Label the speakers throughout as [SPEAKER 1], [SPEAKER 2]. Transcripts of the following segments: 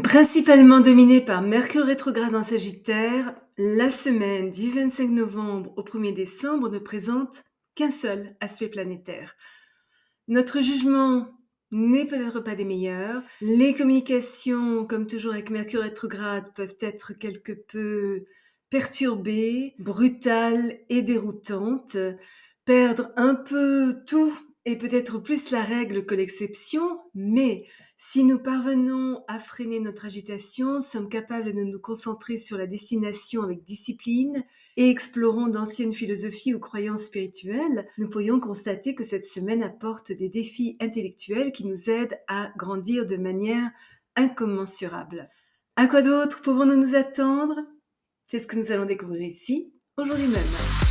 [SPEAKER 1] Principalement dominée par Mercure rétrograde en Sagittaire, la semaine du 25 novembre au 1er décembre ne présente qu'un seul aspect planétaire. Notre jugement n'est peut-être pas des meilleurs. Les communications, comme toujours avec Mercure rétrograde, peuvent être quelque peu perturbées, brutales et déroutantes. Perdre un peu tout est peut-être plus la règle que l'exception, mais si nous parvenons à freiner notre agitation, sommes capables de nous concentrer sur la destination avec discipline et explorons d'anciennes philosophies ou croyances spirituelles, nous pourrions constater que cette semaine apporte des défis intellectuels qui nous aident à grandir de manière incommensurable. À quoi d'autre pouvons-nous nous attendre? C'est ce que nous allons découvrir ici, aujourd'hui même.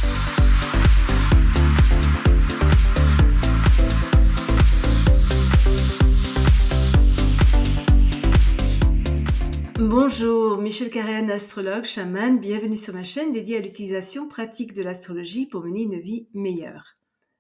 [SPEAKER 1] Bonjour, Michel Carène, astrologue, chaman, bienvenue sur ma chaîne dédiée à l'utilisation pratique de l'astrologie pour mener une vie meilleure.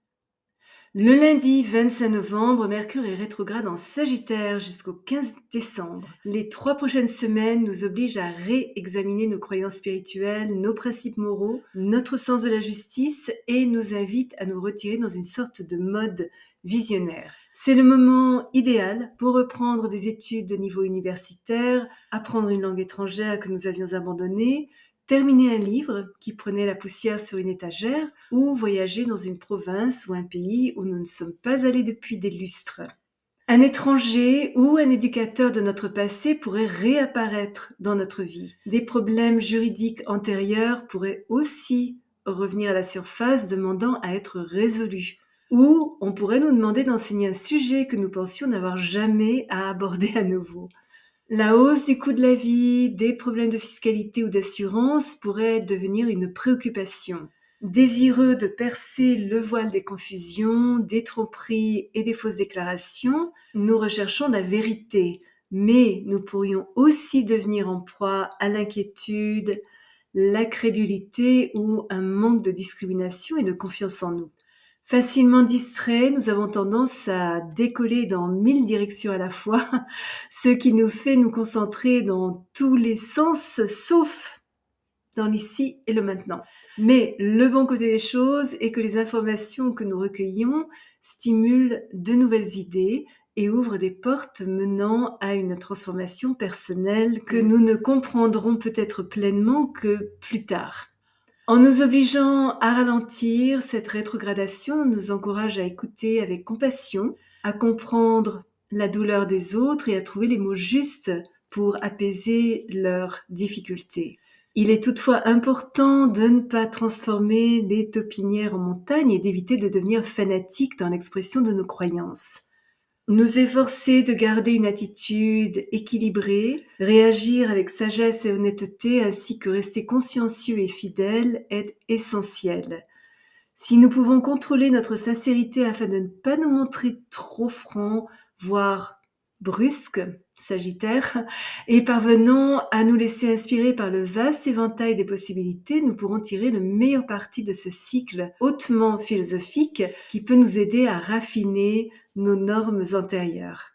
[SPEAKER 1] Le lundi 25 novembre, Mercure est rétrograde en Sagittaire jusqu'au 15 décembre. Les 3 prochaines semaines nous obligent à réexaminer nos croyances spirituelles, nos principes moraux, notre sens de la justice et nous invitent à nous retirer dans une sorte de mode visionnaire. C'est le moment idéal pour reprendre des études de niveau universitaire, apprendre une langue étrangère que nous avions abandonnée, terminer un livre qui prenait la poussière sur une étagère ou voyager dans une province ou un pays où nous ne sommes pas allés depuis des lustres. Un étranger ou un éducateur de notre passé pourrait réapparaître dans notre vie. Des problèmes juridiques antérieurs pourraient aussi revenir à la surface demandant à être résolus. Ou on pourrait nous demander d'enseigner un sujet que nous pensions n'avoir jamais à aborder à nouveau. La hausse du coût de la vie, des problèmes de fiscalité ou d'assurance pourraient devenir une préoccupation. Désireux de percer le voile des confusions, des tromperies et des fausses déclarations, nous recherchons la vérité, mais nous pourrions aussi devenir en proie à l'inquiétude, la crédulité ou un manque de discrimination et de confiance en nous. Facilement distraits, nous avons tendance à décoller dans 1000 directions à la fois, ce qui nous fait nous concentrer dans tous les sens, sauf dans l'ici et le maintenant. Mais le bon côté des choses est que les informations que nous recueillons stimulent de nouvelles idées et ouvrent des portes menant à une transformation personnelle que nous ne comprendrons peut-être pleinement que plus tard. En nous obligeant à ralentir, cette rétrogradation nous encourage à écouter avec compassion, à comprendre la douleur des autres et à trouver les mots justes pour apaiser leurs difficultés. Il est toutefois important de ne pas transformer les taupinières en montagnes et d'éviter de devenir fanatique dans l'expression de nos croyances. Nous efforcer de garder une attitude équilibrée, réagir avec sagesse et honnêteté ainsi que rester consciencieux et fidèle est essentiel. Si nous pouvons contrôler notre sincérité afin de ne pas nous montrer trop francs, voire brusques, Sagittaire, et parvenons à nous laisser inspirer par le vaste éventail des possibilités, nous pourrons tirer le meilleur parti de ce cycle hautement philosophique qui peut nous aider à raffiner nos normes antérieures.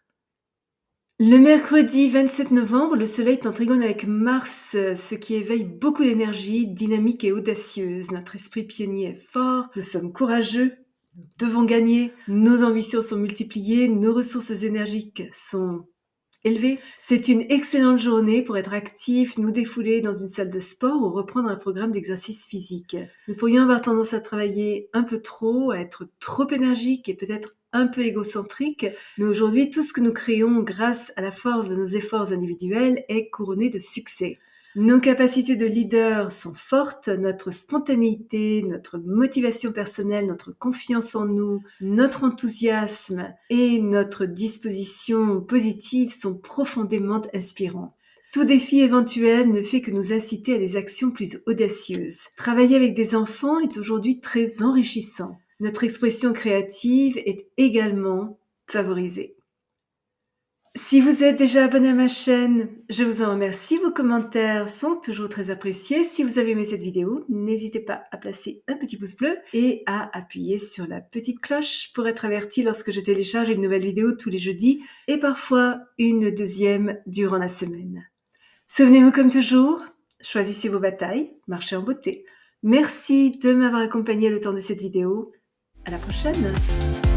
[SPEAKER 1] Le mercredi 27 novembre, le Soleil est en trigone avec Mars, ce qui éveille beaucoup d'énergie, dynamique et audacieuse. Notre esprit pionnier est fort, nous sommes courageux, nous devons gagner, nos ambitions sont multipliées, nos ressources énergiques sont élevées. C'est une excellente journée pour être actif, nous défouler dans une salle de sport ou reprendre un programme d'exercice physique. Nous pourrions avoir tendance à travailler un peu trop, à être trop énergique et peut-être un peu égocentrique, mais aujourd'hui, tout ce que nous créons grâce à la force de nos efforts individuels est couronné de succès. Nos capacités de leader sont fortes, notre spontanéité, notre motivation personnelle, notre confiance en nous, notre enthousiasme et notre disposition positive sont profondément inspirants. Tout défi éventuel ne fait que nous inciter à des actions plus audacieuses. Travailler avec des enfants est aujourd'hui très enrichissant. Notre expression créative est également favorisée. Si vous êtes déjà abonné à ma chaîne, je vous en remercie. Vos commentaires sont toujours très appréciés. Si vous avez aimé cette vidéo, n'hésitez pas à placer un petit pouce bleu et à appuyer sur la petite cloche pour être averti lorsque je télécharge une nouvelle vidéo tous les jeudis et parfois une deuxième durant la semaine. Souvenez-vous comme toujours, choisissez vos batailles, marchez en beauté. Merci de m'avoir accompagné le temps de cette vidéo. À la prochaine!